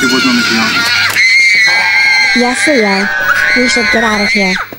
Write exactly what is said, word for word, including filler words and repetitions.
She wasn't on the piano. Yes, Leo. We should get out of here.